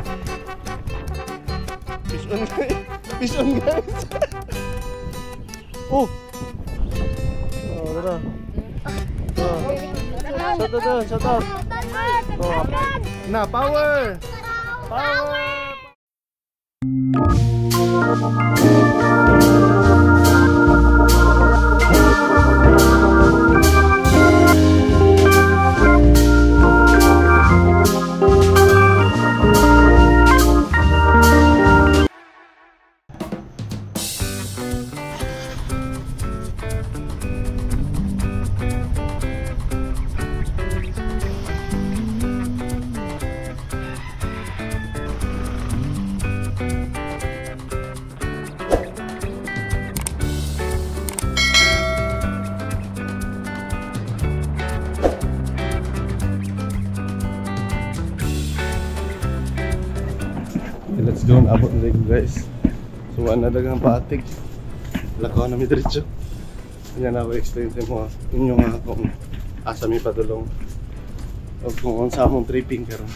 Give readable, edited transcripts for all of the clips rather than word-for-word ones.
Fish on guys. Fish on guys. Oh. Oh, tara. Shut up. Oh. Na, power. Power. Let's go on abot na guys. So ano dagang paatig. Lakaw na mi diretso. Nya na ko explain sa mo inyo nga kung asa mi padulong. O kung unsa among tripping karon.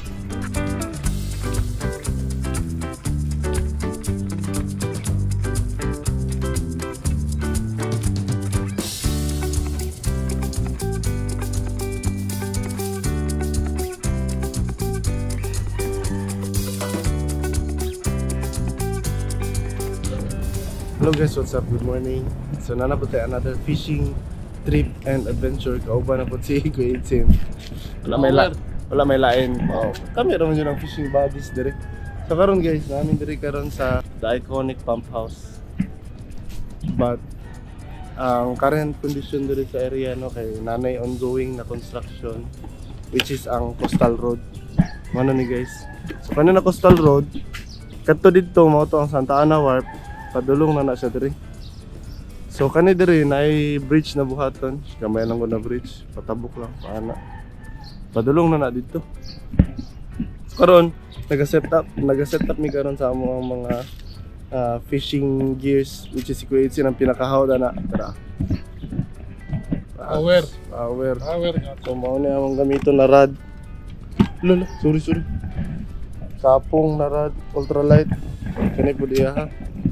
Hello guys, what's up? Good morning. So nanapot tayo another fishing trip and adventure. Kauban na po si Kuya Idsin. Wala may lain. Wow. Kami raman yun ang fishing buddies dire. So karon guys, namin dire karon sa the iconic pump house. But ang current condition dire sa area no kay nanay ongoing na construction, which is ang Coastal Road. Ano ni guys? So kanina Coastal Road, kadto didto mao to ang Santa Ana Wharf. Padulong na siya diri. So kani diri naay bridge na buhaton. Gamay lang ko na bridge, patabok lang paana. Padulong na dito. Karon naga-set up mi karon sa among mga fishing gears, which is si Kuya Idsin ang pinakahawda na. Tara. Power. So mao ni among gamiton na rod. Lolo, sorry. Kapong na rod, ultralight. Kani pud iya ha.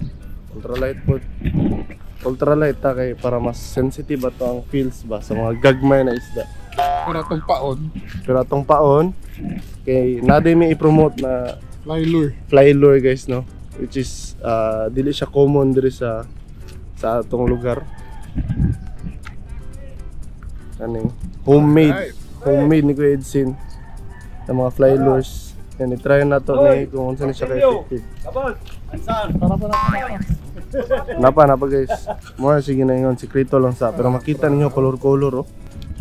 Ultralight ta kay para mas sensitive ato ang feels ba sa mga gagmay na isda. Pero atong paon kay naday mi i-promote na fly lure guys no, which is dili siya common diri sa atong lugar. Kaning homemade ni Kuya Idsin na mga fly lures. Yan i-try na to ni kung unsa ni siya ka-effective. Napa guys. Mo sige na ingon sikreto lang sa pero makita ninyo color oh.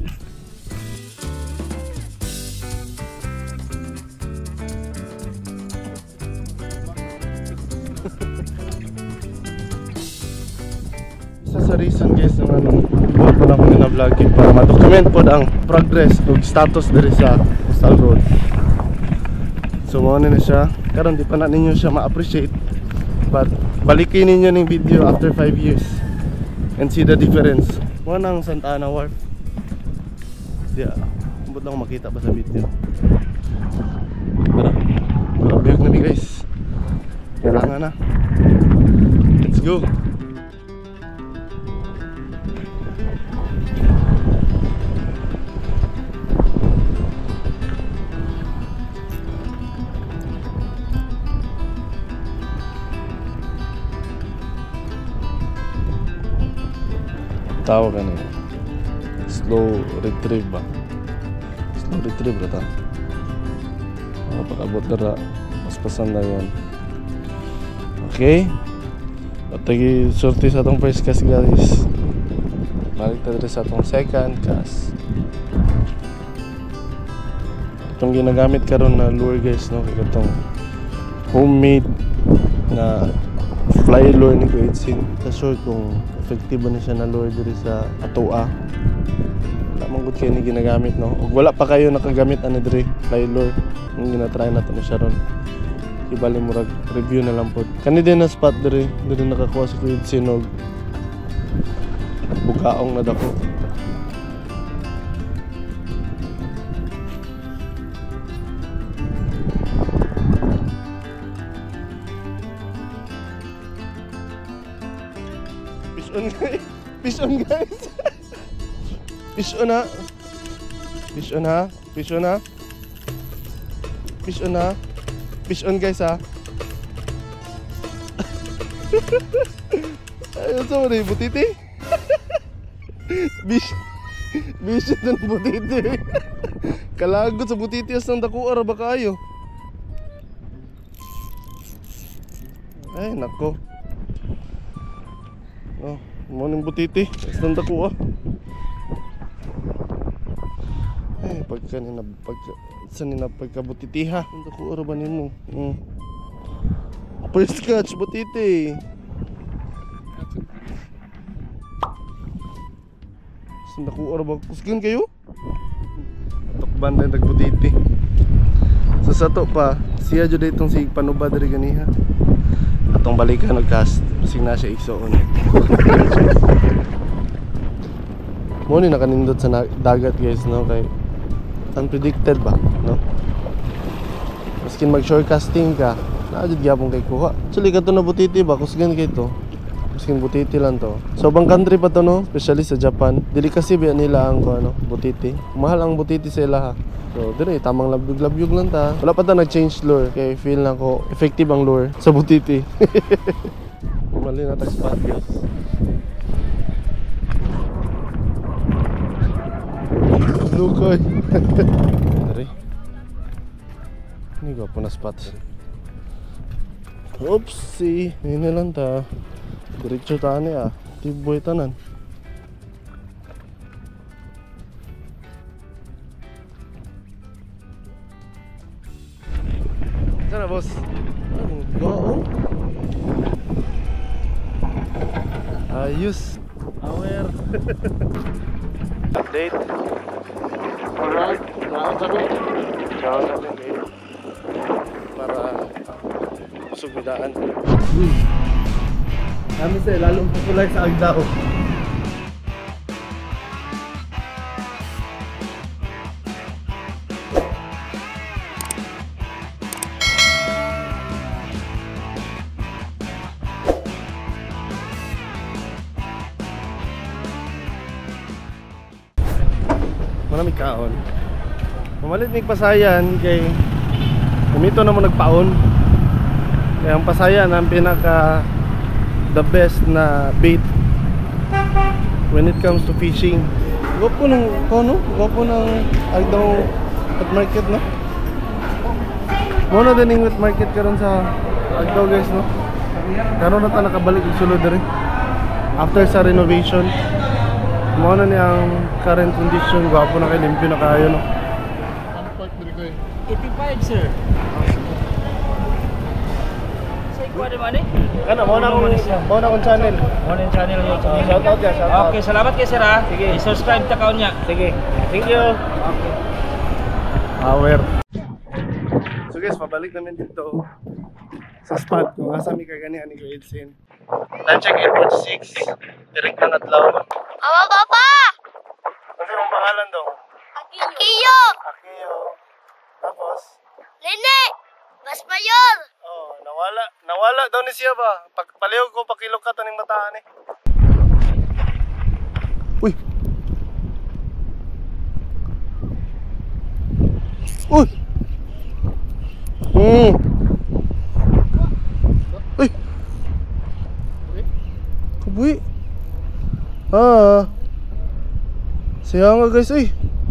Isa sa reason guys ng buhat pa na ko na vlogging para ma-document po ang progress ug status diri sa Coastal Road. So mo na siya. Karon di pa na ninyo siya ma-appreciate. But balikin ninyo ng video after 5 years and see the difference. Mo nang Santa Ana Wharf. Yeah, ambot lang makita ba sa video. Tara. Biyog na mi guys. Kailangan na. Let's go. Tawag ano slow retrieve ba? Slow retrieve ba ta? Pag-abot na mas pasan na yun. Okay, at lagi sorti sa atong first cast guys. Balik tayo sa atong second cast. Itong ginagamit karon na lure guys no, itong homemade na fly lure ni Kuya Idsin. Sa sure kung effective ba na siya na lure diri sa atoa. Wala man gud kay ni ginagamit no. Ug wala pa kayo nakagamit ani diri fly lure. Yung gina-try nato ni siya ron. Ibali mo review na lang po. Kani din na spot diri nakakuha si Kuya Idsin og bugaong na dako. on guys. Fish on guys. Fish on ha. Fish on ha. Fish on ha. Fish on ha. Fish on guys ha. Ayun sa mga butiti. Bish ng butiti. Kalagot sa butiti as ng dakuar ba kayo? Ay nako. Oh, mo ning butiti as ng dakuar. Ay pagka butiti ha. Ang dakuar ba nimo? First catch butiti. Nakuha ba kusgan kayo? Tukban din nagbutiti. Sa sato pa, siya jud itong si panuba diri ganiha. Atong balikan og cast, sing na siya igsoon. Mo ni nakanindot sa dagat guys no kay unpredicted ba, no? Maskin mag shore casting ka, na jud gyapon kay kuha. Actually kadto na butiti ba kusgan kay to. Masking butiti lang to. So bang country pa to no, especially sa Japan. Dili kasi biya nila ang ano, butiti. Mahal ang butiti sa ila ha. So dire tamang labyog-labyog lang ta. Wala pa ta nag-change lure kay feel na ko effective ang lure sa butiti. Mali na tag spot guys. Lukoy. Dire. Ni go po na spot. Oopsie, ini lang ta. Diretso tani ah, tiboy tanan. Sana boss. Go. Ayos. Aware. Update. Alright. Ciao natin kayo. Para usog daan. Kami sa lalong popular sa Agdao. Marami kaon. Mamalit mig pasayan kay kumito na mo nagpaon. Kaya ang pasayan ang pinaka the best na bait when it comes to fishing. Gwapo ng kono, gwapo ng Agdao wet market no. Muna din yung wet market karon sa Agdao guys no. Karon na ta nakabalik og sulod diri after sa renovation. Muna ni ang current condition, gwapo na kay limpyo na kayo no. 85 sir. Kuha mo ni? Kana mo na akong channel. Mo na channel yo. Shout out guys, shout out. Okay, salamat kay sir ha. Sige. I-subscribe ta kaon niya. Sige. Thank you. Okay. Aware. So guys, pabalik namin dito sa spot kung asa mi kagani ani ko Edson. Time check 8:46. Direct na adlaw. Awa papa! Ano ang pangalan daw? Akiyo! Akiyo. Tapos Nene! Mas mayor! oh, nawala daw ni siya ba? Pagpalihog ko pakilok ka taning mataan eh. Uy. Uy. Uy. Kabuhi. Siya nga guys, uy.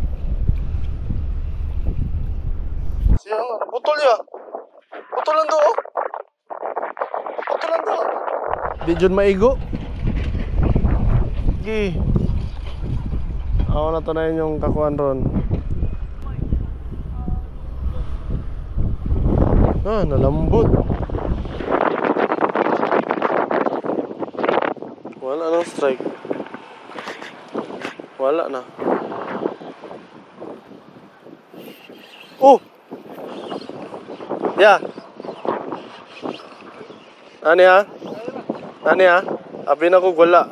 Siya nga, putol ya. Putulan do, oh. Putulan do. Di dyan maigo. Gi. Ako na to na yun yung kakuan ron. Nalambot. Wala nang strike. Wala na. Oh! Ya. Ani ha? Ani ha? Abi na ko wala.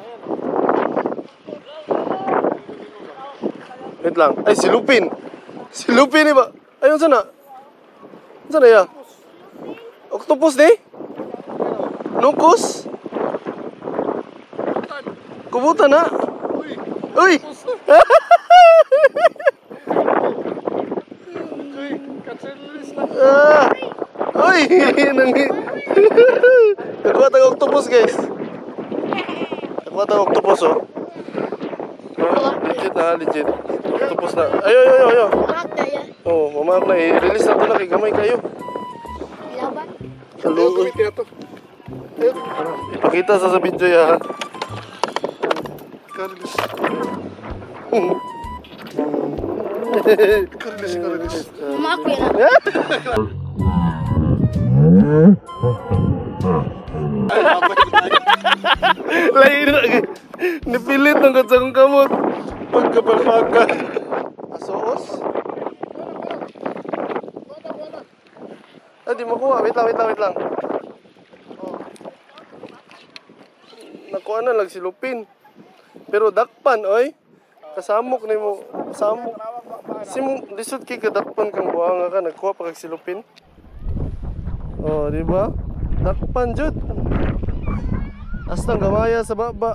Wait lang. Ay, si Lupin. Si Lupin ni ba? Ayun sana. Sana ya? Octopus ni? Nukus? Kubutan na. Uy. Uy, nakuha tayong octopus guys. Nakuha tayong octopus oh. Legit na, legit. Octopus na. Ayo. Oh, mamaak na i-release na ito na kay gamay kayo. Laban. Saluoy. Ipakita sa video ya. Carlos. Mama ako yan. Lain na. Nipilit ng katsang kamot. Pagkapalpakan. Asoos? Di makuha. Wait lang. Oh. Nakuha na lang si Lupin. Pero dakpan, oy. Kasamok ni mo. Kasamok. Lisod kay kadakpan kang buhanga ka. Nagkuha pa kag si Lupin. Oh, di ba? Dakpan jud. Astang gamaya sa baba.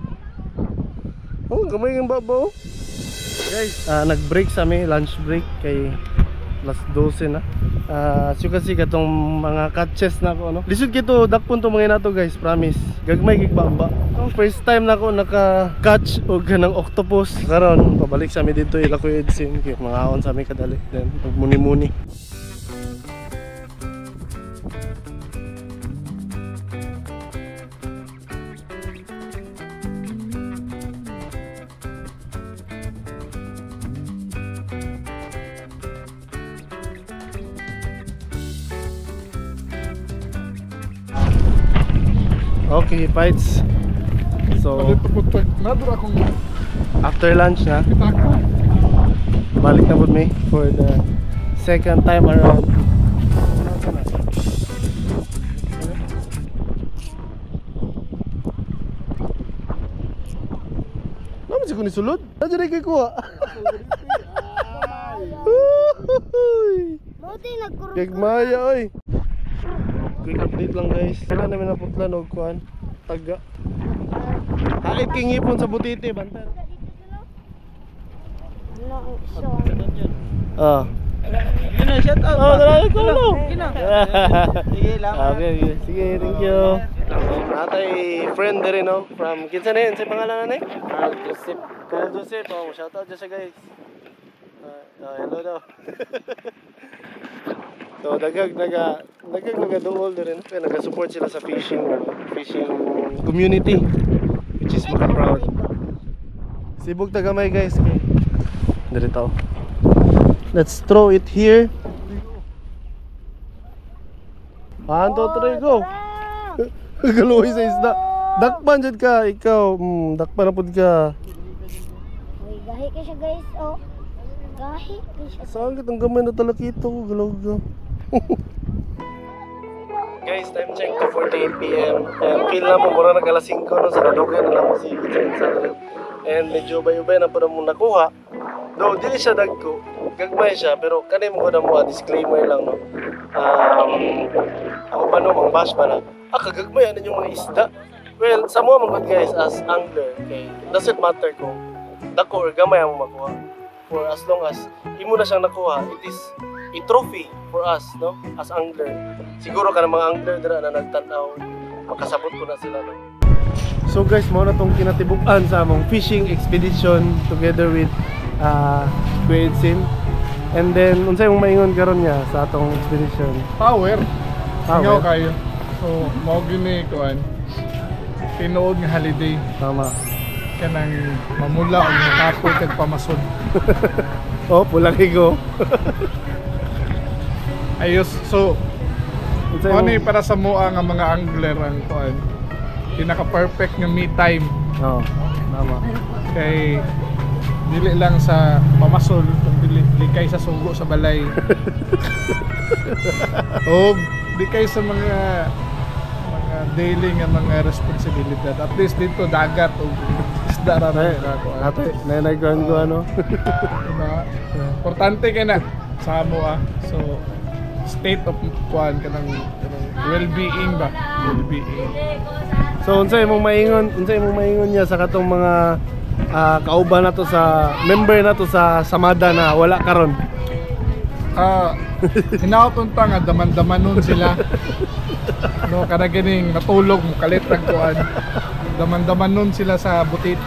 Oh, gamay ng baba oh. Guys, nag-break sa amin, lunch break kay alas 12 na. As you can see katong mga catches na ko no. Lisod kito dakpon to mga nato guys, promise. Gagmay gig baba. First time na ko naka-catch og kanang octopus. Karon pabalik sa amin dito ila ko Edsin kay mga aon sa amin kadali. Then magmuni-muni. Okay, fights. So, after lunch na, balik na po me for the second time around. Naman siya ko ni sulod? Nadya na kayo kuha. Gagmaya oy. Quick update lang guys. Wala namin naputlan og kuan. Taga. Hait king ipon sa butiti bantan. Ah. Yun shout out. Oh, dala ko no. Sige lang. Okay, sige, thank you. Natay friend dere no from kinsa na yun sa pangalan na ni? Joseph. Joseph. Oh, shout out siya guys. Hello daw. So dagag nagaduol din kaya naga-support sila sa fishing community which is maka proud. Sibog tagamay guys kay dito. Let's throw it here. 1, 2, 3 go. Galuoy sa isda. Dakpan jud ka ikaw. Dakpan na pud ka. Uy, gahi ka siya guys. Oh. Gahi ka siya. Saan ka tang gamay na talakito ko galaw. Guys, time check to 48 PM and feel na mo mura na alas 5 no sa kadugan na mo si Kitchen and medyo bayubay na po na mong nakuha. Though dili siya dagko, gagmay siya pero kanay mo ko na mo disclaimer lang no. Ako pa no mang bash pa na. Kagagmay ano yung mga isda. Well, sa mga mga guys as angler, okay, doesn't matter kung dako or gamay ang makuha. For as long as imo na siyang nakuha, it is a trophy for us, no? As angler. Siguro ka ng mga angler dira na nagtanaw, makasabot ko na sila, no? So guys, mo na tong kinatibukan sa among fishing expedition together with Kuya Edsin. And then, unsay mong maingon karon niya sa atong expedition? Power. Singaw kayo. So, mao gini kuan. Tinuod nga holiday. Tama. Kanang mamula og nakapoy kag pamasod. Oh, pulang higo. Ayos. So, ano para sa mua nga mga angler ang kuan. Pinaka-perfect nga me time. Oo, tama. Kay dili lang sa pamasol, dili kay sa sugo sa balay. O di kay sa mga daily nga mga responsibilidad. At least dito dagat o isda ra ko. Ate, nagkuhan ko ano. Diba? Importante kay na sa mua. So state of kuan kanang well-being ba? Well-being. So unsay imong maingon niya sa katong mga kauban nato sa member nato sa Samada na wala karon. Hinaoton pa nga daman-daman nun sila. No, kada ganing natulog mo kalit ang kuan. Daman-daman nun sila sa Butiti.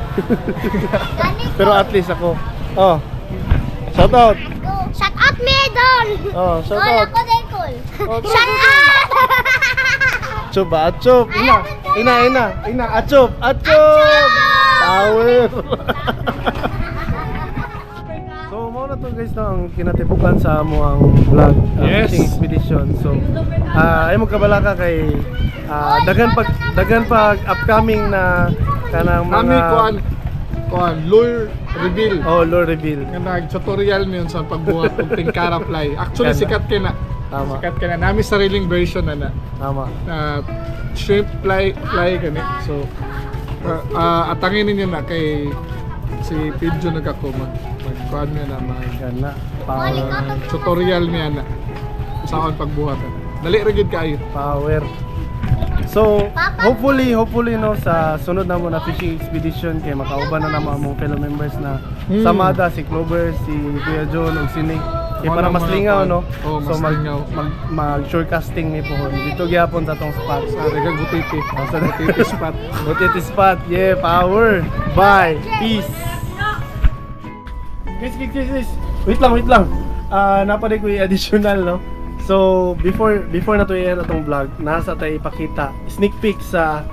Pero at least ako. Oh. Shout out. Shout out me Idol. Oh, shout Call out. ako din call. Oh, Shout out. Achop, achop. Ina, achop. Power. So, mo na to guys no, ang kinatibukan sa amo ang vlog Yes. fishing expedition. So, ay mo kabalaka kay dagan pag upcoming na kanang Nami mga kuan lure reveal. oh, lure reveal. Nga nag-tutorial niyon sa pagbuhat ng tingkara fly. Actually Ganda. sikat kay na. Tama. Sikat kay na. Nami sariling version na. Tama. Shrimp fly kani. So atangin ninyo na kay si Pidjo nagkako magkuan niya na Gana. tutorial niya na saan pagbuhat. Dali ra gid kaayo. Power. So, hopefully no sa sunod na mo na fishing expedition kay makauban na naman among fellow members na Samada, si Clover, si Kuya John ug si Nick. Kay para mas lingaw no. Oh, So mas lingaw. mag shorecasting ni pohon. Dito gyapon sa tong spot. Sa Regang Butiti. Sa Butiti spot. Butiti spot. Yeah, power. Bye. Peace. Guys. Wait lang. Napaday ko yung additional no. So before na to i-air atong vlog, nasa tayo ipakita sneak peek sa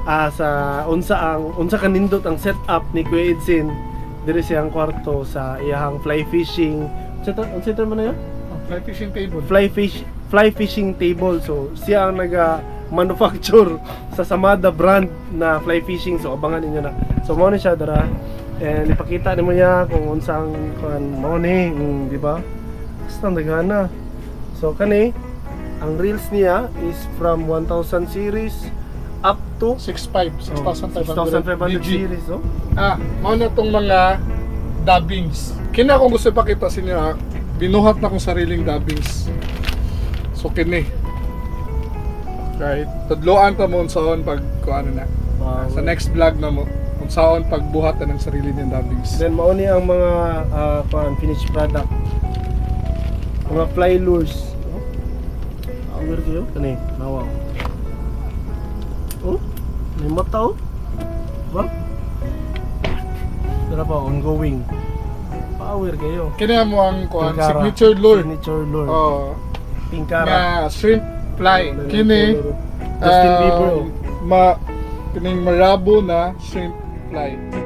unsa kanindot ang setup ni Kuya Edsin diri siyang kwarto sa iyahang fly fishing. Unsa man na yun? Fly fishing table. Fly fishing table. So siya ang manufacture sa Samada brand na fly fishing. So abangan niyo na. So mo ni siya dara. And ipakita nimo niya kung unsang mo ni, di ba? Basta nagana. So kani ang reels niya is from 1000 series up to 6,500 6,500 series, no? Mao na tong mga dubbings. Kina kung gusto ipakita sa inyo, binuhat na kong sariling dubbings. So kini. Right. Tudloan ta mo unsaon pag kuano na. Sa next vlog na mo unsaon pagbuhat ng sarili niyang dubbings. Then mao ni ang mga finished product. Mga fly lures. Awir kayo? Kani, nawaw. Oh, may mata oh. Ba? Tara pa, ongoing. Power kayo. Kini mo ang kuan Tingkara. signature lure. Signature lure. Oh, Tingkara. nga shrimp fly. Kini Justin Bieber. kining marabo na shrimp fly.